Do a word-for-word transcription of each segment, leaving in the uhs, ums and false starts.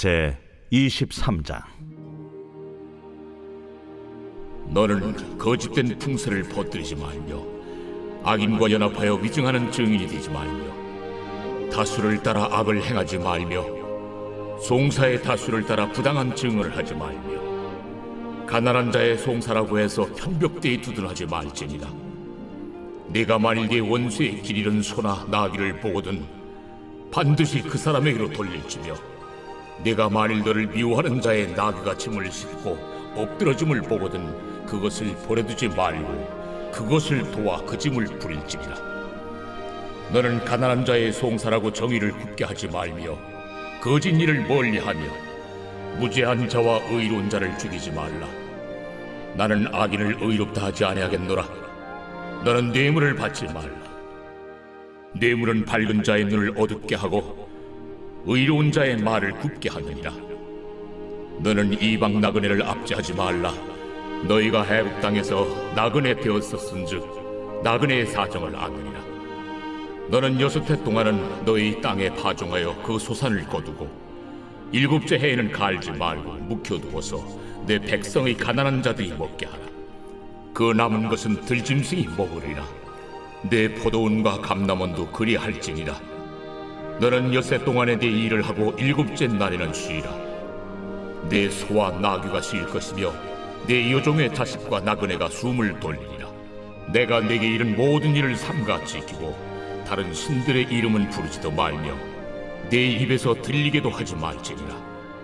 제이십삼 장. 너는 거짓된 풍설을 퍼뜨리지 말며 악인과 연합하여 위증하는 증인이 되지 말며 다수를 따라 악을 행하지 말며 송사의 다수를 따라 부당한 증언을 하지 말며 가난한 자의 송사라고 해서 편벽대에 두둔하지 말지니라. 네가 만일 네 원수의 길 잃은 소나 나귀를 보거든 반드시 그 사람에게로 돌릴지며 네가 만일 너를 미워하는 자의 나귀가 짐을 싣고 엎드러짐을 보거든 그것을 버려두지 말고 그것을 도와 그 짐을 부릴지니라. 너는 가난한 자의 송사라고 정의를 굽게 하지 말며 거짓 일을 멀리하며 무죄한 자와 의로운 자를 죽이지 말라. 나는 악인을 의롭다 하지 아니하겠노라. 너는 뇌물을 받지 말라. 뇌물은 밝은 자의 눈을 어둡게 하고 의로운 자의 말을 굽게 하느니라. 너는 이방 나그네를 압제하지 말라. 너희가 해국 땅에서 나그네 되었었은즉 나그네의 사정을 아느니라. 너는 여섯 해 동안은 너희 땅에 파종하여 그 소산을 거두고 일곱째 해에는 갈지 말고 묵혀두어서 내 백성의 가난한 자들이 먹게 하라. 그 남은 것은 들짐승이 먹으리라. 내 포도원과 감람원도 그리할지니라. 너는 엿새 동안에 네 일을 하고 일곱째 날에는 쉬라. 내 소와 나귀가 쉴 것이며 내 여종의 자식과 나그네가 숨을 돌리리라. 내가 네게 이른 모든 일을 삼가 지키고 다른 신들의 이름은 부르지도 말며 내 입에서 들리게도 하지 말지니라.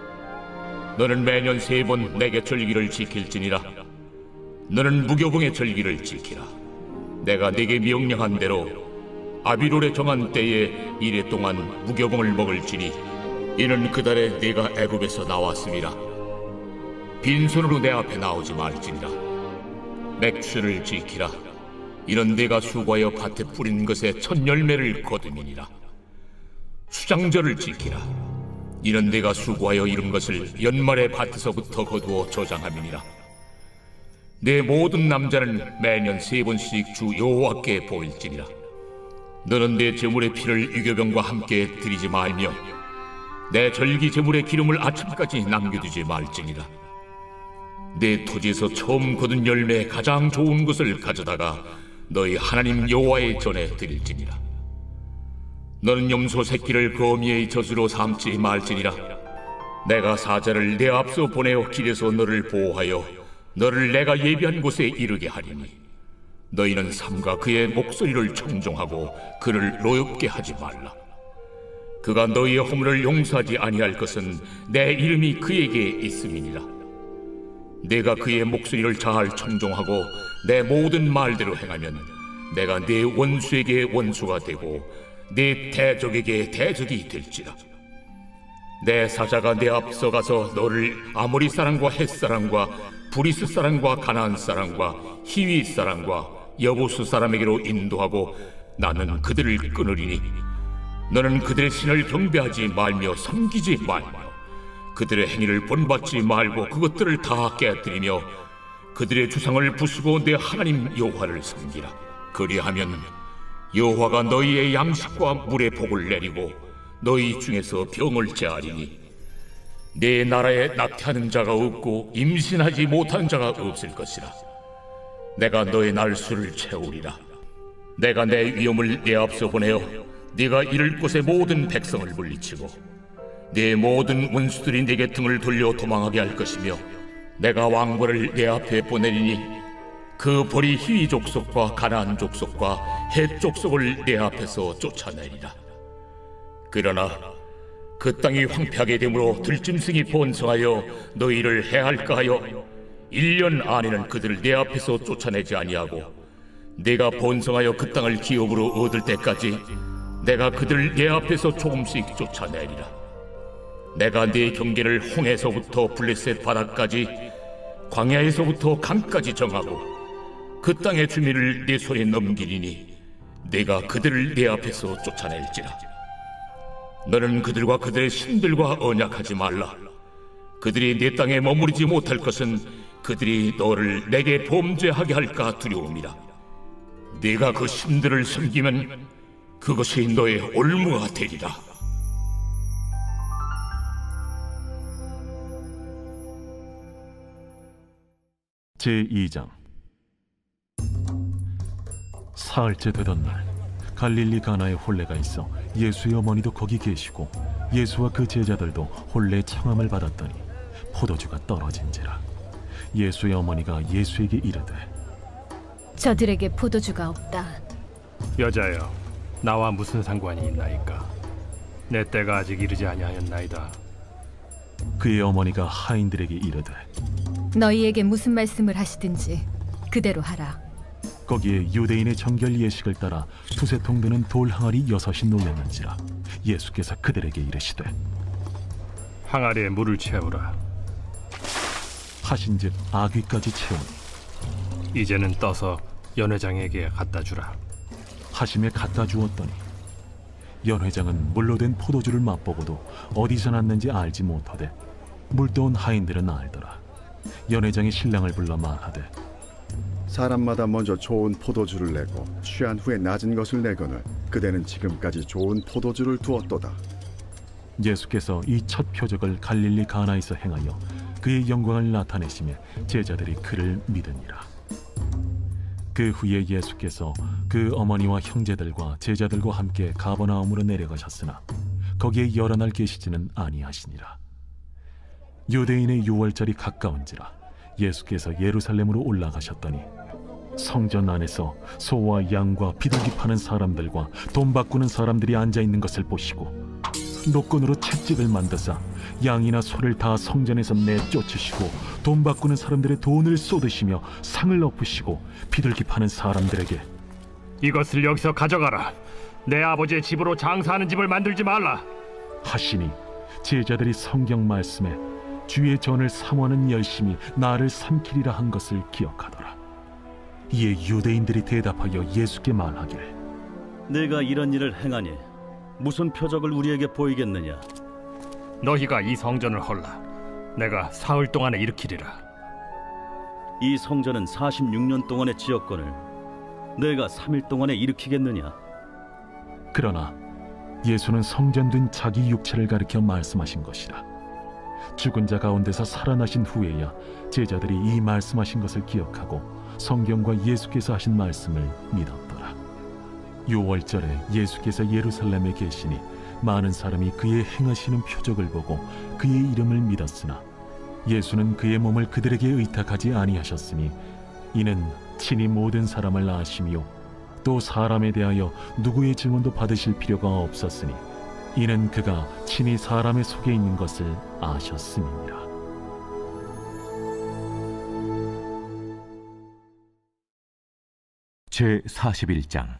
너는 매년 세 번 내게 절기를 지킬지니라. 너는 무교봉의 절기를 지키라. 내가 네게 명령한 대로 아비롤에 정한 때에 이래 동안 무교봉을 먹을지니 이는 그 달에 네가 애굽에서 나왔음이라. 빈손으로 내 앞에 나오지 말지니라. 맥주를 지키라. 이는 네가 수고하여 밭에 뿌린 것의 첫 열매를 거두미니라. 수장절을 지키라. 이는 네가 수고하여 이룬 것을 연말에 밭에서부터 거두어 저장함이니라. 내 모든 남자는 매년 세 번씩 주 여호와께 보일지니라. 너는 내 제물의 피를 유교병과 함께 드리지 말며 내 절기 제물의 기름을 아침까지 남겨두지 말지니라. 내 토지에서 처음 거둔 열매의 가장 좋은 것을 가져다가 너희 하나님 여호와의 전에 드릴지니라. 너는 염소 새끼를 거미의 젖으로 삼지 말지니라. 내가 사자를 내 앞서 보내어 길에서 너를 보호하여 너를 내가 예비한 곳에 이르게 하리니 너희는 삼가 그의 목소리를 청종하고 그를 노엽게 하지 말라. 그가 너희의 허물을 용서하지 아니할 것은 내 이름이 그에게 있음이니라. 내가 그의 목소리를 잘 청종하고 내 모든 말대로 행하면 내가 네 원수에게 원수가 되고 네 대적에게 대적이 될지라. 내 사자가 내 앞서 가서 너를 아모리 사람과 헷 사람과 브리스 사람과 가나안 사람과 히위 사람과 여부수 사람에게로 인도하고 나는 그들을 끊으리니 너는 그들의 신을 경배하지 말며 섬기지 말며 그들의 행위를 본받지 말고 그것들을 다 깨뜨리며 그들의 주상을 부수고 내 하나님 여호와를 섬기라. 그리하면 여호와가 너희의 양식과 물의 복을 내리고 너희 중에서 병을 제하리니 내 나라에 낙태하는 자가 없고 임신하지 못한 자가 없을 것이라. 내가 너의 날수를 채우리라. 내가 내 위엄을 내 앞서 보내어 네가 이를 곳의 모든 백성을 물리치고 네 모든 원수들이 네게 등을 돌려 도망하게 할 것이며 내가 왕벌을 내 앞에 보내리니 그 벌이 히위 족속과 가나안 족속과 헷 족속을 내 앞에서 쫓아내리라. 그러나 그 땅이 황폐하게 되므로 들짐승이 번성하여 너희를 해할까 하여 일 년 안에는 그들을 내 앞에서 쫓아내지 아니하고 내가 번성하여 그 땅을 기업으로 얻을 때까지 내가 그들을 내 앞에서 조금씩 쫓아내리라. 내가 네 경계를 홍해서부터 블레셋 바다까지 광야에서부터 강까지 정하고 그 땅의 주민을 네 손에 넘기리니 내가 그들을 내 앞에서 쫓아낼지라. 너는 그들과 그들의 신들과 언약하지 말라. 그들이 내 땅에 머무르지 못할 것은 그들이 너를 내게 범죄하게 할까 두려움이라. 네가 그 신들을 섬기면 그것이 너의 올무가 되리라. 제이 장. 사흘째 되던 날, 갈릴리 가나에 혼례가 있어 예수의 어머니도 거기 계시고 예수와 그 제자들도 혼례 청함을 받았더니 포도주가 떨어진지라. 예수의 어머니가 예수에게 이르되, 저들에게 포도주가 없다. 여자여, 나와 무슨 상관이 있나이까? 내 때가 아직 이르지 아니하였나이다. 그의 어머니가 하인들에게 이르되, 너희에게 무슨 말씀을 하시든지 그대로 하라. 거기에 유대인의 정결 예식을 따라 두세 통 드는 돌 항아리 여섯이 놓였는지라. 예수께서 그들에게 이르시되, 항아리에 물을 채우라. 하신즉 아귀까지 채우니 이제는 떠서 연회장에게 갖다 주라. 하심에 갖다 주었더니 연회장은 물로 된 포도주를 맛보고도 어디서 났는지 알지 못하되 물떠온 하인들은 알더라. 연회장이 신랑을 불러 말하되, 사람마다 먼저 좋은 포도주를 내고 취한 후에 낮은 것을 내거늘 그대는 지금까지 좋은 포도주를 두었도다. 예수께서 이 첫 표적을 갈릴리 가나에서 행하여 그의 영광을 나타내시며 제자들이 그를 믿으니라. 그 후에 예수께서 그 어머니와 형제들과 제자들과 함께 가버나움으로 내려가셨으나 거기에 여러 날 계시지는 아니하시니라. 유대인의 유월절이 가까운지라 예수께서 예루살렘으로 올라가셨더니 성전 안에서 소와 양과 비둘기 파는 사람들과 돈 바꾸는 사람들이 앉아있는 것을 보시고 노끈으로 채찍을 만드사 양이나 소를 다 성전에서 내쫓으시고 돈 바꾸는 사람들의 돈을 쏟으시며 상을 엎으시고 비둘기 파는 사람들에게, 이것을 여기서 가져가라. 내 아버지의 집으로 장사하는 집을 만들지 말라 하시니 제자들이 성경 말씀에 주의 전을 사모하는 열심히 나를 삼키리라 한 것을 기억하더라. 이에 유대인들이 대답하여 예수께 말하기를, 내가 이런 일을 행하니 무슨 표적을 우리에게 보이겠느냐? 너희가 이 성전을 헐라. 내가 사흘 동안에 일으키리라. 이 성전은 사십육 년 동안의 지었거늘 내가 삼 일 동안에 일으키겠느냐? 그러나 예수는 성전된 자기 육체를 가리켜 말씀하신 것이라. 죽은 자 가운데서 살아나신 후에야 제자들이 이 말씀하신 것을 기억하고 성경과 예수께서 하신 말씀을 믿었더라. 유월절에 예수께서 예루살렘에 계시니 많은 사람이 그의 행하시는 표적을 보고 그의 이름을 믿었으나 예수는 그의 몸을 그들에게 의탁하지 아니하셨으니 이는 친히 모든 사람을 아시며 또 사람에 대하여 누구의 증언도 받으실 필요가 없었으니 이는 그가 친히 사람의 속에 있는 것을 아셨음이니라. 제사십일 장.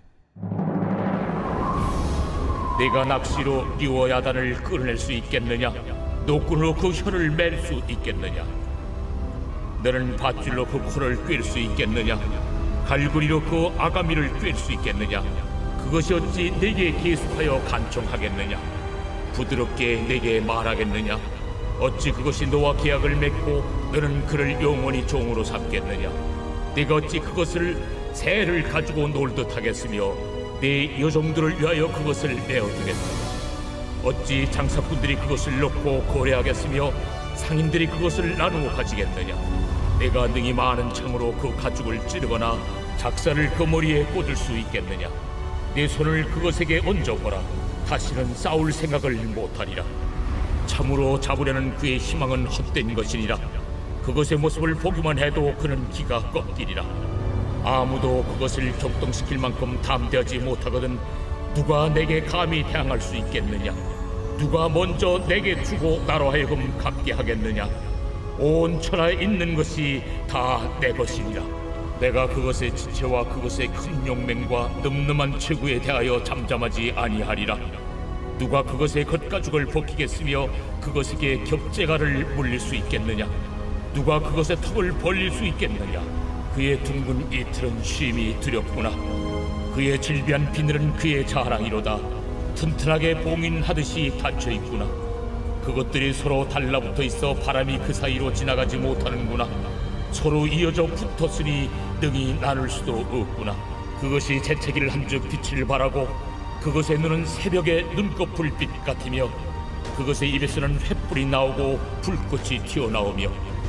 네가 낚시로 리워야단을 끌어낼 수 있겠느냐? 노끈으로 그 혀를 맬 수 있겠느냐? 너는 밧줄로 그 코를 꿰를 수 있겠느냐? 갈고리로 그 아가미를 꿰를 수 있겠느냐? 그것이 어찌 내게 계속하여 간청하겠느냐? 부드럽게 내게 말하겠느냐? 어찌 그것이 너와 계약을 맺고 너는 그를 영원히 종으로 삼겠느냐? 네가 어찌 그것을 새를 가지고 놀듯 하겠으며 네 여종들을 위하여 그것을 내어두겠느냐? 어찌 장사꾼들이 그것을 놓고 거래하겠으며 상인들이 그것을 나누어 가지겠느냐? 내가 능히 많은 창으로 그 가죽을 찌르거나 작사를 그 머리에 꽂을 수 있겠느냐? 내 손을 그것에게 얹어보라. 다시는 싸울 생각을 못하리라. 참으로 잡으려는 그의 희망은 헛된 것이니라. 그것의 모습을 보기만 해도 그는 기가 꺾이리라. 아무도 그것을 격동시킬 만큼 담대하지 못하거든 누가 내게 감히 대항할 수 있겠느냐? 누가 먼저 내게 주고 나로 하여금 갚게 하겠느냐? 온 천하에 있는 것이 다 내 것이니라. 내가 그것의 지체와 그것의 큰 용맹과 늠름한 체구에 대하여 잠잠하지 아니하리라. 누가 그것의 겉가죽을 벗기겠으며 그것에게 겹재가를 물릴 수 있겠느냐? 누가 그것의 턱을 벌릴 수 있겠느냐? 그의 둥근 이틀은 쉼이 두렵구나. 그의 질비한 비늘은 그의 자랑이로다. 튼튼하게 봉인하듯이 닫혀있구나. 그것들이 서로 달라붙어 있어 바람이 그 사이로 지나가지 못하는구나. 서로 이어져 붙었으니 능히 나눌 수도 없구나. 그것이 재채기를 한즉 빛을 발하고 그것의 눈은 새벽의 눈꺼풀빛 같으며 그것의 입에서는 횃불이 나오고 불꽃이 튀어나오며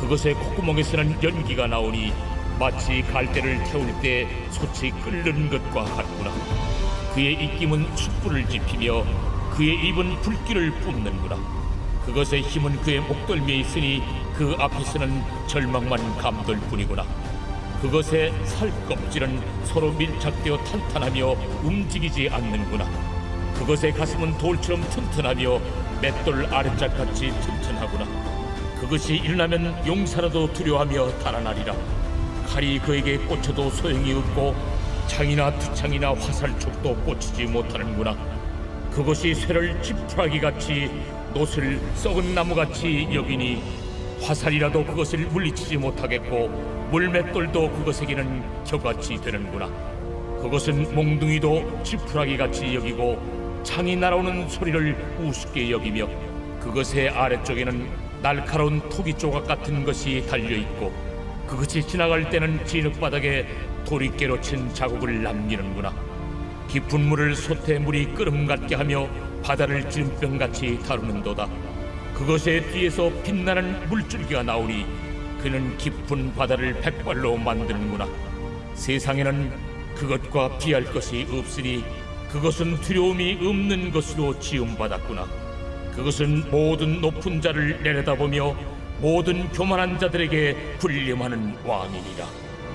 그것의 콧구멍에서는 연기가 나오니 마치 갈대를 태울 때 솥이 끓는 것과 같구나. 그의 입김은 숯불을 지피며 그의 입은 불길을 뿜는구나. 그것의 힘은 그의 목덜미에 있으니 그 앞에서는 절망만 감돌 뿐이구나. 그것의 살껍질은 서로 밀착되어 탄탄하며 움직이지 않는구나. 그것의 가슴은 돌처럼 튼튼하며 맷돌 아랫짝같이 튼튼하구나. 그것이 일어나면 용사라도 두려워하며 달아나리라. 칼이 그에게 꽂혀도 소용이 없고 창이나 투창이나 화살촉도 꽂히지 못하는구나. 그것이 쇠를 지푸라기같이 놋을 썩은 나무같이 여기니 화살이라도 그것을 물리치지 못하겠고 물맷돌도 그것에게는 겨같이 되는구나. 그것은 몽둥이도 지푸라기같이 여기고 창이 날아오는 소리를 우습게 여기며 그것의 아래쪽에는 날카로운 토기 조각 같은 것이 달려있고 그것이 지나갈 때는 진흙바닥에 도리깨로 친 자국을 남기는구나. 깊은 물을 솥에 물이 끓음 같게 하며 바다를 찌름병같이 다루는도다. 그것의 뒤에서 빛나는 물줄기가 나오니 그는 깊은 바다를 백발로 만드는구나. 세상에는 그것과 비할 것이 없으니 그것은 두려움이 없는 것으로 지음받았구나. 그것은 모든 높은 자를 내려다보며 모든 교만한 자들에게 군림하는 왕이니라.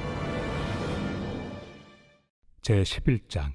제십일 장.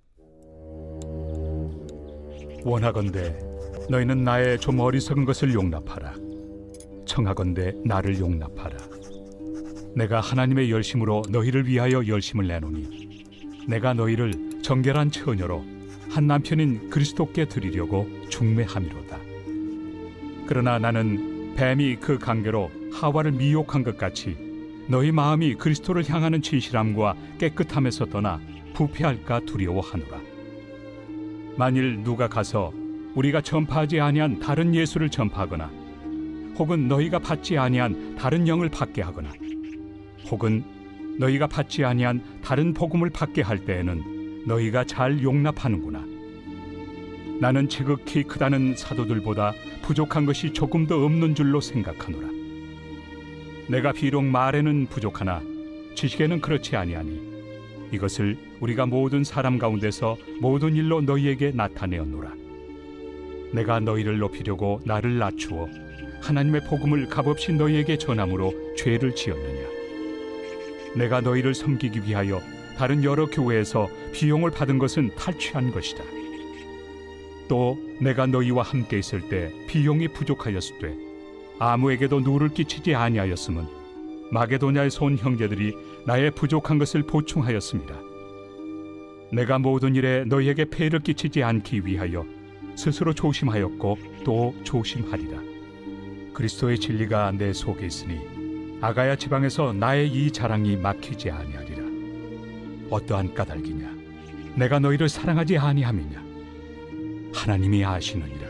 원하건대 너희는 나의 좀 어리석은 것을 용납하라. 청하건대 나를 용납하라. 내가 하나님의 열심으로 너희를 위하여 열심을 내노니 내가 너희를 정결한 처녀로 한 남편인 그리스도께 드리려고 중매함이로다. 그러나 나는 뱀이 그 관계로 하와를 미혹한 것 같이 너희 마음이 그리스도를 향하는 진실함과 깨끗함에서 떠나 부패할까 두려워하노라. 만일 누가 가서 우리가 전파하지 아니한 다른 예수를 전파하거나 혹은 너희가 받지 아니한 다른 영을 받게 하거나 혹은 너희가 받지 아니한 다른 복음을 받게 할 때에는 너희가 잘 용납하는구나. 나는 지극히 크다는 사도들보다 부족한 것이 조금도 없는 줄로 생각하노라. 내가 비록 말에는 부족하나 지식에는 그렇지 아니하니 이것을 우리가 모든 사람 가운데서 모든 일로 너희에게 나타내었노라. 내가 너희를 높이려고 나를 낮추어 하나님의 복음을 값없이 너희에게 전함으로 죄를 지었느냐? 내가 너희를 섬기기 위하여 다른 여러 교회에서 비용을 받은 것은 탈취한 것이다. 또 내가 너희와 함께 있을 때 비용이 부족하였을 때 아무에게도 누를 끼치지 아니하였음은 마게도냐에서 온 형제들이 나의 부족한 것을 보충하였습니다. 내가 모든 일에 너희에게 폐를 끼치지 않기 위하여 스스로 조심하였고 또 조심하리라. 그리스도의 진리가 내 속에 있으니 아가야 지방에서 나의 이 자랑이 막히지 아니하리라. 어떠한 까닭이냐? 내가 너희를 사랑하지 아니함이냐? 하나님이 아시느니라.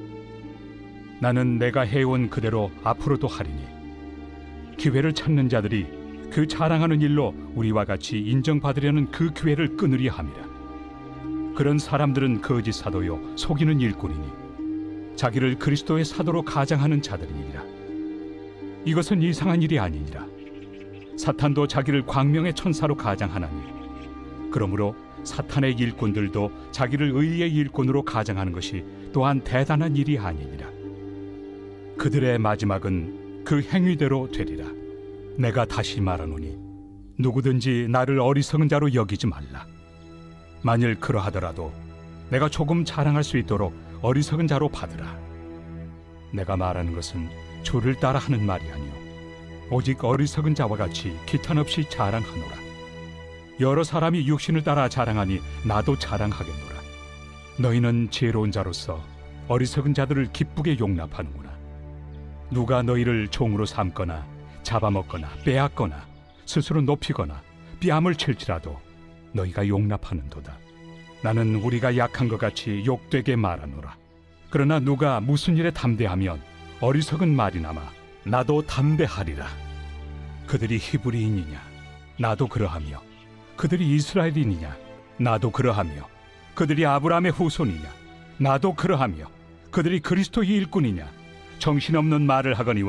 나는 내가 해온 그대로 앞으로도 하리니 기회를 찾는 자들이 그 자랑하는 일로 우리와 같이 인정받으려는 그 기회를 끊으려 함이라. 그런 사람들은 거짓 사도요 속이는 일꾼이니 자기를 그리스도의 사도로 가장하는 자들이니라. 이것은 이상한 일이 아니니라. 사탄도 자기를 광명의 천사로 가장하나니 그러므로 사탄의 일꾼들도 자기를 의의 일꾼으로 가장하는 것이 또한 대단한 일이 아니니라. 그들의 마지막은 그 행위대로 되리라. 내가 다시 말하노니 누구든지 나를 어리석은 자로 여기지 말라. 만일 그러하더라도 내가 조금 자랑할 수 있도록 어리석은 자로 받으라. 내가 말하는 것은 주를 따라 하는 말이 아니요 오직 어리석은 자와 같이 기탄 없이 자랑하노라. 여러 사람이 육신을 따라 자랑하니 나도 자랑하겠노라. 너희는 지혜로운 자로서 어리석은 자들을 기쁘게 용납하는구나. 누가 너희를 종으로 삼거나 잡아먹거나 빼앗거나 스스로 높이거나 뺨을 칠지라도 너희가 용납하는도다. 나는 우리가 약한 것 같이 욕되게 말하노라. 그러나 누가 무슨 일에 담대하면 어리석은 말이나마 나도 담대하리라. 그들이 히브리인이냐? 나도 그러하며 그들이 이스라엘인이냐? 나도 그러하며 그들이 아브라함의 후손이냐? 나도 그러하며 그들이 그리스도의 일꾼이냐? 정신없는 말을 하거니와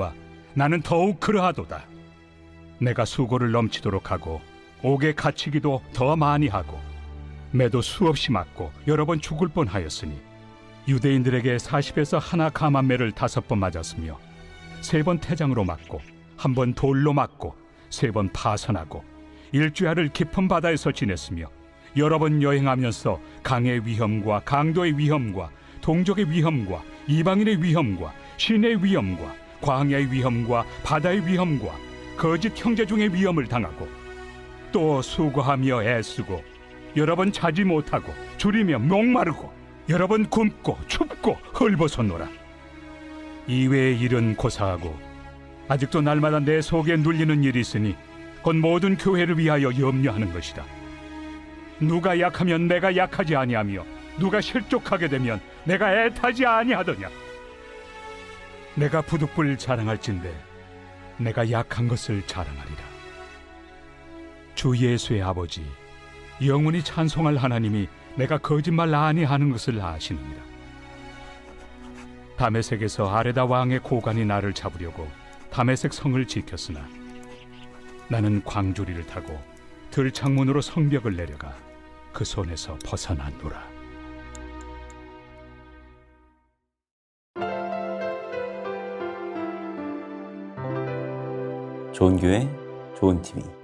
나는 더욱 그러하도다. 내가 수고를 넘치도록 하고 옥에 갇히기도 더 많이 하고 매도 수없이 맞고 여러 번 죽을 뻔하였으니 유대인들에게 사십에서 하나 감한매를 다섯 번 맞았으며 세 번 태장으로 맞고 한 번 돌로 맞고 세 번 파선하고 일주야를 깊은 바다에서 지냈으며 여러 번 여행하면서 강의 위험과 강도의 위험과 동족의 위험과 이방인의 위험과 신의 위험과 광야의 위험과 바다의 위험과 거짓 형제 중의 위험을 당하고 또 수고하며 애쓰고 여러 번 자지 못하고 줄이며 목마르고 여러 번 굶고 춥고 헐벗었노라. 이외의 일은 고사하고 아직도 날마다 내 속에 눌리는 일이 있으니 곧 모든 교회를 위하여 염려하는 것이다. 누가 약하면 내가 약하지 아니하며 누가 실족하게 되면 내가 애타지 아니하더냐. 내가 부득불 자랑할진대 내가 약한 것을 자랑하리라. 주 예수의 아버지 영원히 찬송할 하나님이 내가 거짓말 아니하는 것을 아시느니라. 다메섹에서 아레다 왕의 고관이 나를 잡으려고 다메섹 성을 지켰으나 나는 광주리를 타고 들창문으로 성벽을 내려가 그 손에서 벗어났노라. 좋은 교회, 좋은 티비